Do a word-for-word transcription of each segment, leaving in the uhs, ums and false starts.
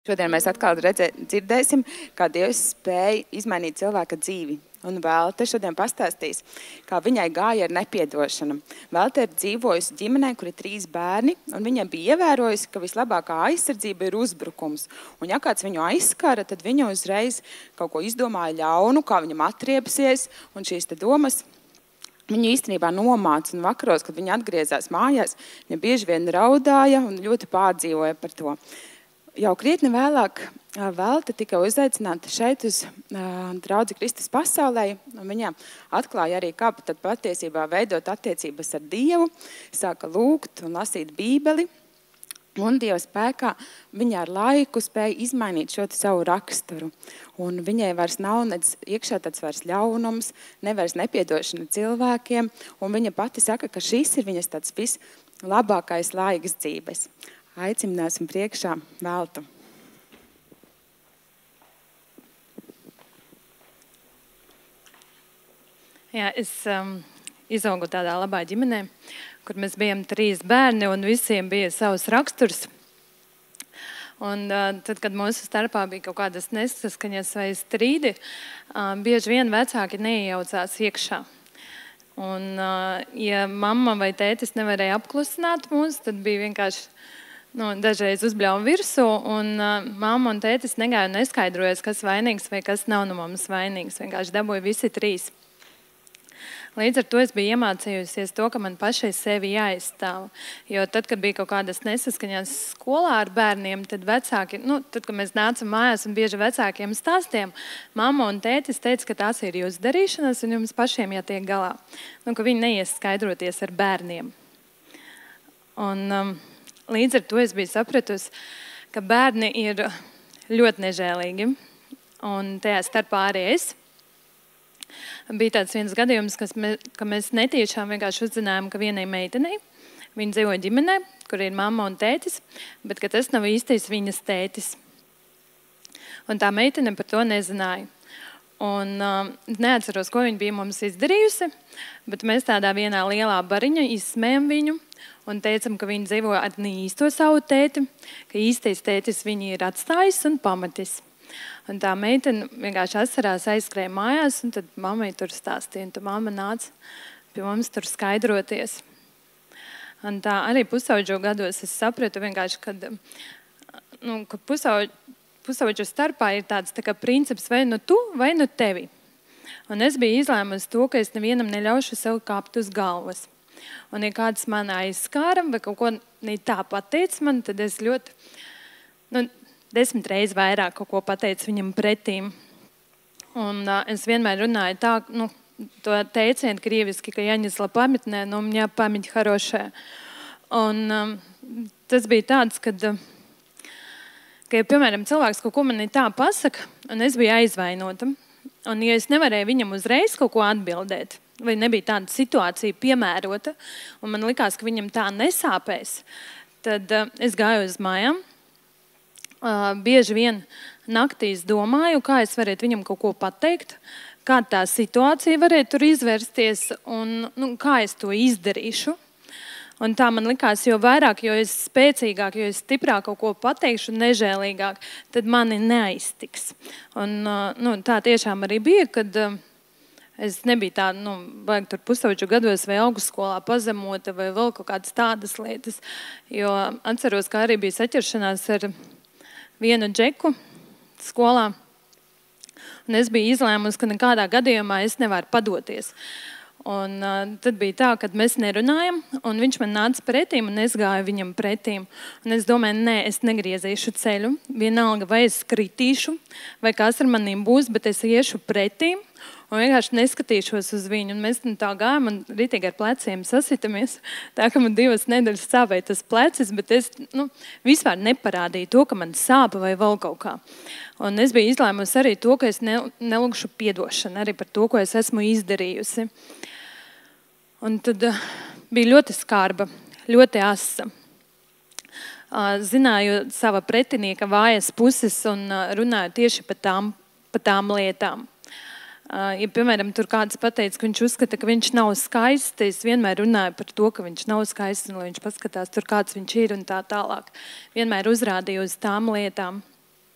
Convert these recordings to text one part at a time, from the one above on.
Šodien mēs atkal redzē, dzirdēsim, kā Dievs spēja izmainīt cilvēka dzīvi. Un Vēlte šodien pastāstīs, kā viņai gāja ar nepiedošanu. Vēlte ir dzīvojusi ģimenē, kur ir trīs bērni, un viņa bija ievērojusi, ka vislabākā aizsardzība ir uzbrukums. Un ja kāds viņu aizskara, tad viņa uzreiz kaut ko izdomāja ļaunu, kā viņam atriepsies, un šīs te domas viņu īstenībā nomāca. Un vakaros, kad viņa atgriezās mājās, viņa bieži vien raudāja un ļoti pārdzīvoja par to. Jau krietni vēlāk Vēlte tika uzaicināta šeit uz uh, draudzi Kristus pasaulē, un viņa atklāja arī, kā tad patiesībā veidot attiecības ar Dievu, sāka lūgt un lasīt Bībeli, un Dieva spēkā viņa ar laiku spēja izmainīt šo savu raksturu. Un viņai vairs nav nec iekšā tāds vairs ļaunums, ne vairs nepiedošana cilvēkiem, un viņa pati saka, ka šis ir viņas tāds vislabākais laiks dzīves. Aicināsim priekšā Veltu. Jā, es um, izaugu tādā labā ģimenē, kur mēs bijām trīs bērni un visiem bija savs raksturs. Un uh, tad, kad mūsu starpā bija kaut kādas nesaskaņas vai strīdi, uh, bieži vien vecāki neiejaucās iekšā. Un, uh, ja mamma vai tētis nevarēja apklusināt mūs, tad bija vienkārši nu, dažreiz uzbļauja virsū, un uh, mamma un tētis negāja un neskaidrojas, kas vainīgs vai kas nav no mammas vainīgs. Vienkārši dabūja visi trīs. Līdz ar to es biju iemācījusies to, ka man pašai sevi jāizstāv. Jo tad, kad bija kaut kādas nesaskaņās skolā ar bērniem, tad vecāki, nu, tad, kad mēs nācam mājās un bieži vecākiem stāstiem, mamma un tētis teica, ka tās ir jūsu darīšanas un jums pašiem jātiek galā. Nu, ka viņi neies skaidroties ar bērniem. Un um, līdz ar to es biju sapratusi, ka bērni ir ļoti nežēlīgi. Un tajā starpā arī es. Bija tāds viens gadījums, kas mē, ka mēs netiešām vienkārši uzzinājām, ka vienai meitenei, viņa dzīvo ģimenē, kur ir mamma un tētis, bet ka tas nav īstais viņas tētis. Un tā meitene par to nezināja. Un uh, neatceros, ko viņa bija mums izdarījusi, bet mēs tādā vienā lielā bariņā izsmējam viņu un teicam, ka viņa dzīvo ar īsto savu tēti, ka īstais tētis viņu ir atstājis un pamatis. Un tā meitene vienkārši asarās aizskrēja mājās, un tad mammai tur stāstīja, un tā mamma nāca pie mums tur skaidroties. Un tā arī pusauģu gados es sapratu vienkārši, kad, nu, ka pusauģu, pusauģu starpā ir tāds tā kā princips vai nu tu, vai nu tevi. Un es biju izlēmusi to, ka es nevienam neļaušu sev kāpt uz galvas. Un ja kāds man aizskāra vai kaut ko ne tā pateica man, tad es ļoti... Nu, desmit reizes vairāk kaut ko pateicu viņam pretīm. Un uh, es vienmēr runāju tā, nu, to teicienu krieviski, ka jāņas pamitnē, nu, mņā pamit harošē. Un um, tas bija tāds, kad, uh, ka, ja, piemēram, cilvēks kaut ko man tā pasaka, un es biju aizvainota, un ja es nevarēju viņam uzreiz kaut ko atbildēt, vai nebija tāda situācija piemērota, un man likās, ka viņam tā nesāpēs, tad uh, es gāju uz mājām. Uh, bieži vien naktīs domāju, kā es varētu viņam kaut ko pateikt, kā tā situācija varētu tur izvērsties un nu, kā es to izdarīšu. Un tā man likās, jo vairāk, jo es spēcīgāk, jo es stiprāk kaut ko pateikšu, nežēlīgāk, tad mani neaiztiks. Un uh, nu, tā tiešām arī bija, kad uh, es nebiju tā, nu, vajag tur pusauģu gados vai augstskolā pazemota vai vēl kaut kādas tādas lietas. Jo atceros, kā arī bija saķeršanās ar vienu džeku skolā. Un es biju izlēmusi, ka nekādā gadījumā es nevaru padoties. Un uh, tad bija tā, kad mēs nerunājam, un viņš man nāca pretīm, un es gāju viņam pretīm. Un es domāju, nē, es negriezīšu ceļu. Vienalga, vai es kritīšu, vai kas ar manīm būs, bet es iešu pretīm. Un vienkārši neskatīšos uz viņu. Un mēs tā gājām un ritīgi ar pleciem sasitamies. Tā, ka man divas nedēļas sāpēja tas plecis, bet es nu, vispār neparādīju to, ka man sāpa vai vēl kaut kā. Un es biju izlēmusi arī to, ka es ne, nelūgšu piedošanu arī par to, ko es esmu izdarījusi. Un tad uh, bija ļoti skarba, ļoti asa. Uh, zināju sava pretinieka vājas puses un uh, runāju tieši par tām, par tām lietām. Ja, piemēram, tur kāds pateica, ka viņš uzskata, ka viņš nav skaists, es vienmēr runāju par to, ka viņš nav skaists, un lai viņš paskatās tur, kāds viņš ir un tā tālāk. Vienmēr uzrādīju uz tām lietām.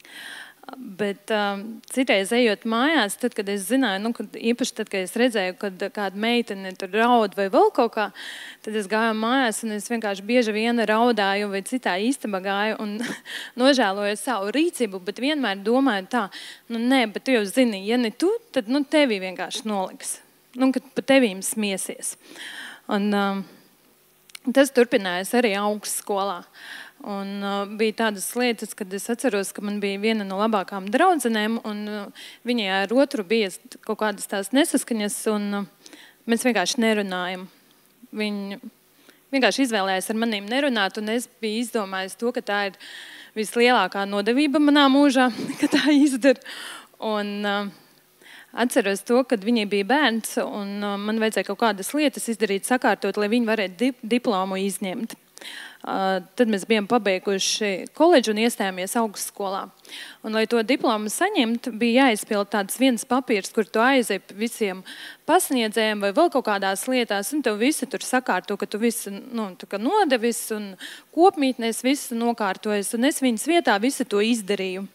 Bet um, citreiz ejot mājās, tad, kad es zināju, nu, kad, īpaši tad, kad es redzēju, kad kāda meitene tur raud vai vēl kaut kā, tad es gāju mājās un es vienkārši bieži vien raudāju vai citā istabā gāju un nožēloju savu rīcību, bet vienmēr domāju tā, nu nē, bet tu jau zini, ja ne tu, tad nu, tevi vienkārši noliks. Nu, kad pa tevīm smiesies. Un um, tas turpinājās arī augstskolā. Un uh, bija tādas lietas, kad es atceros, ka man bija viena no labākām draudzenēm, un uh, viņai ar otru bija kaut kādas tās nesaskaņas, un uh, mēs vienkārši nerunājam. Viņa vienkārši izvēlējās ar manīm nerunāt, un es biju izdomājis to, ka tā ir vislielākā nodevība manā mūžā, ka tā izdara. Un uh, atceros to, kad viņai bija bērns, un uh, man vajadzēja kaut kādas lietas izdarīt, sakārtot, lai viņi varētu dip diplomu izņemt. Uh, tad mēs bijām pabeiguši koledžu un iestājāmies augstskolā. Un, lai to diplomu saņemt, bija jāizpild tāds viens papīrs, kur tu aizej visiem pasniedzējiem vai vēl kaut kādās lietās, un tev visi tur sakārto, ka tu visu nu, nodevis un kopmītnēs visu nokārtojas. Un es viņas vietā visu to izdarīju.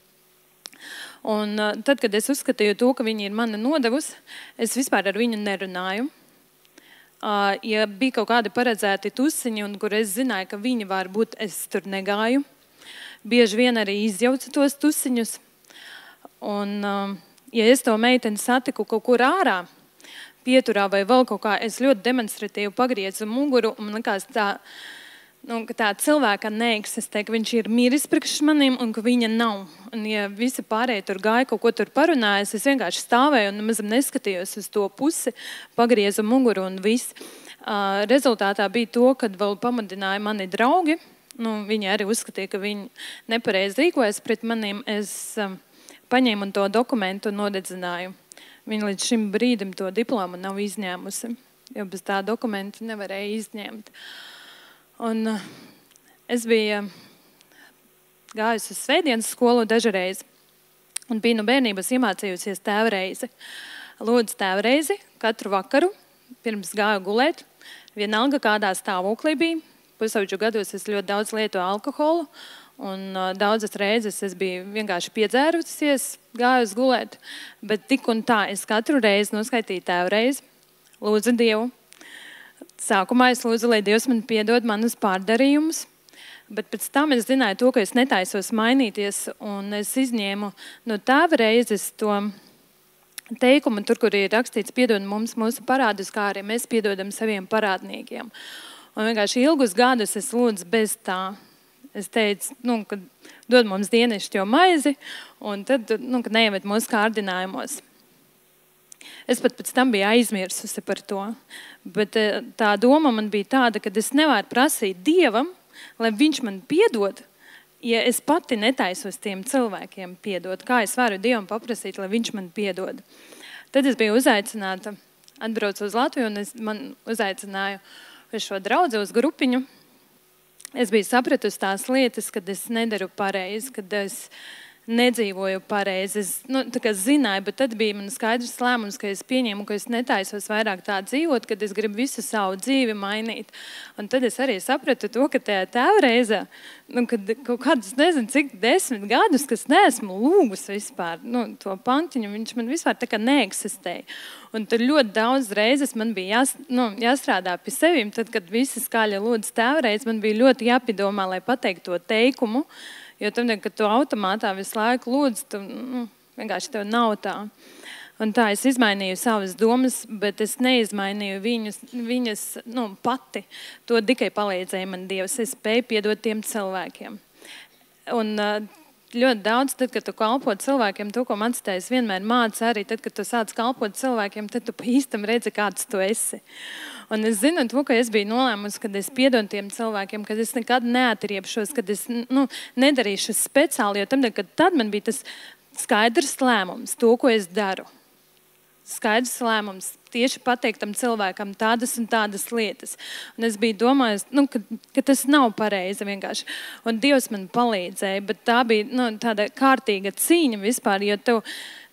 Un uh, tad, kad es uzskatīju to, ka viņa ir mana nodevus, es vispār ar viņu nerunāju. Uh, ja bija kaut kādi paredzēti tusiņi, un kur es zināju, ka viņi var būt, es tur negāju. Bieži vien arī izjaucu tos tusiņus. Un, uh, ja es to meiteni satiku kaut kur ārā, pieturā vai vēl kaut kā, es ļoti demonstratīvi pagriezu muguru, un man likās tā, nu, ka tā cilvēka neeksistē, ka viņš ir miris priekš maniem un ka viņa nav. Un ja visi pārējie tur gāja, kaut ko tur parunājas, es vienkārši stāvēju un mazam neskatījos uz to pusi, pagriezu muguru un viss. Uh, rezultātā bija to, kad vēl pamudināja mani draugi. Nu, viņi arī uzskatīja, ka viņi nepareizi rīkojas pret maniem. Es uh, paņēmu to dokumentu un nodedzināju. Viņa līdz šim brīdim to diplomu nav izņēmusi, jo bez tā dokumenta nevarēja izņemt. Un uh, es biju gājusi uz svētdienas skolu dažreiz un biju no bērnības iemācījusies tēvreizi. Lūdzu tēvreizi katru vakaru, pirms gāju gulēt, vienalga kādā stāvoklī bija. Pusauģu gados es ļoti daudz lietoju alkoholu un uh, daudzas reizes es biju vienkārši piedzērusies, gāju uz gulēt, bet tik un tā es katru reizi noskaitīju tēvreizi, lūdzu Dievu. Sākumā es lūdzu, lai Dievs man piedod manus pārdarījumus, bet pēc tam es zināju to, ka es netaisos mainīties, un es izņēmu no tēva reizes to teikumu, tur, kur ir rakstīts piedod mums mūsu parādus, kā arī mēs piedodam saviem parādniekiem. Un vienkārši ilgus gadus es lūdzu bez tā. Es teicu, nu, ka dod mums dienešķo maizi, un tad, nu, ka neieved mūsu kārdinājumos. Es pat pēc tam biju aizmirsusi par to. Bet tā doma man bija tāda, ka es nevaru prasīt Dievam, lai viņš man piedod, ja es pati netaisos tiem cilvēkiem piedod. Kā es varu Dievam paprasīt, lai viņš man piedod? Tad es biju uzaicināta, atbraucu uz Latviju, un es man uzaicināju uz šo draudzi, uz grupiņu. Es biju sapratusi tās lietas, kad es nedaru pareizi, kad es nedzīvoju pareizi. Es nu, tā kā zināju, bet tad bija man skaidrs lēmums, ka es pieņēmu, ka es netaisos vairāk tā dzīvot, kad es gribu visu savu dzīvi mainīt. Un tad es arī sapratu to, ka tajā tēvreizē, nu, kad kaut kādus, nezinu, cik desmit gadus, kas neesmu lūgusi vispār, nu, to pantiņu, viņš man vispār tā kā neeksistēja. Un tur ļoti daudz reizes man bija jās, nu, jāstrādā pie sevīm, tad, kad visi skaļi lūdz tēvreiz, man bija ļoti jāpidomā, lai pateiktu to teikumu, jo tam, kad tu automātā visu laiku lūdz, tu, nu, vienkārši tev nav tā. Un tā es izmainīju savas domas, bet es neizmainīju viņus, viņas nu, pati. To tikai palīdzēja man Dievs. Es spēju piedot tiem cilvēkiem. Un ļoti daudz, tad, kad tu kalpo cilvēkiem, to, ko mācītājs vienmēr māca arī, tad, kad tu sāc kalpot cilvēkiem, tad tu pa īstam redzi, kāds tu esi. Un es zinu to, ka es biju nolēmusi, kad es piedodu tiem cilvēkiem, kad es nekad neatriepšos, kad es nu, nedarīšu speciāli, jo tam, kad tad man bija tas skaidrs lēmums, to, ko es daru. Skaidrs lēmums tieši pateikt tam cilvēkam tādas un tādas lietas. Un es biju domājusi, nu, ka, ka tas nav pareizi vienkārši. Un Dievs man palīdzēja, bet tā bija nu, tāda kārtīga cīņa vispār, jo tev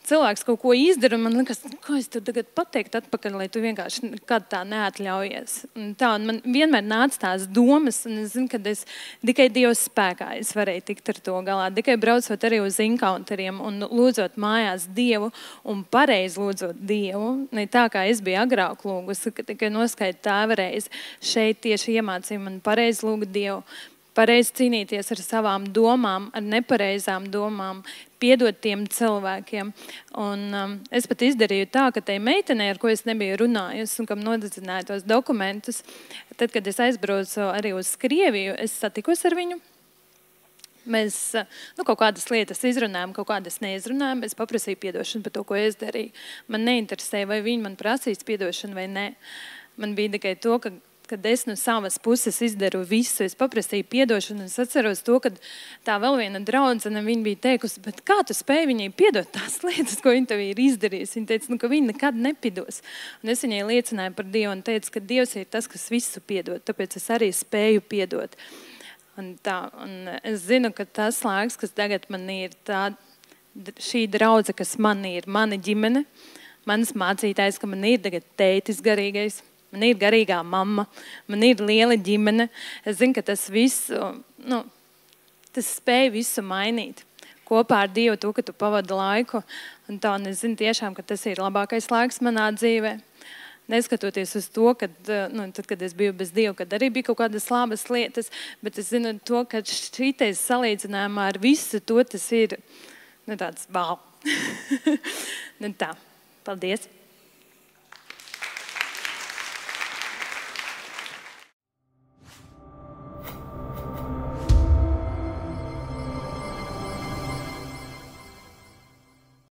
cilvēks kaut ko izdara, un man liekas, ko es tur tagad pateiktu atpakaļ, lai tu vienkārši nekad tā neatļaujies. Un tā, un man vienmēr nāca tās domas, un es zinu, ka es tikai Dieva spēkā es varēju tikt ar to galā. Tikai braucot arī uz encounteriem un lūdzot mājās Dievu un pareizi lūdzot Dievu. Ne tā, kā es biju agrāk lūgusi, ka tikai noskaidri tēva reizi. Šeit tieši iemācīja man pareizi lūgt Dievu. Pareizi cīnīties ar savām domām, ar nepareizām domām, piedot tiem cilvēkiem. Un, um, es pat izdarīju tā, ka tai meitenei, ar ko es nebiju runājusi un kam nodedzināju tos dokumentus, tad, kad es aizbraucu arī uz Krieviju, es satikos ar viņu. Mēs nu, kaut kādas lietas izrunājām, kaut kādas neizrunājām. Es paprasīju piedošanu par to, ko es darīju. Man neinteresēja, vai viņi man prasīs piedošanu vai nē. Man bija tikai to, ka kad es no savas puses izdaru visu, es paprasīju piedošanu, un es atceros to, ka tā vēl viena draudzene, viņa bija teikusi, bet kā tu spēji viņai piedot tās lietas, ko viņa tev ir izdarījusi? Viņa teica, nu, ka viņa nekad nepidos. Un es viņai liecināju par Dievu un teicu, ka Dievs ir tas, kas visu piedod, tāpēc es arī spēju piedot. Un tā, un es zinu, ka tas laiks, kas tagad man ir tā, šī draudze, kas man ir, mana ģimene, manas mācītājs, ka man ir tagad tētis garīgais, man ir garīgā mamma, man ir liela ģimene. Es zinu, ka tas viss, nu, tas spēj visu mainīt. Kopā ar Dievu to, ka tu pavadi laiku. Un tā, un es zinu tiešām, ka tas ir labākais laiks manā dzīvē. Neskatoties uz to, kad, nu, tad, kad es biju bez Dieva, kad arī bija kaut kādas labas lietas, bet es zinu to, ka šitais salīdzinājumā ar visu to, tas ir, nu, tāds bau. Nu, tā. Paldies.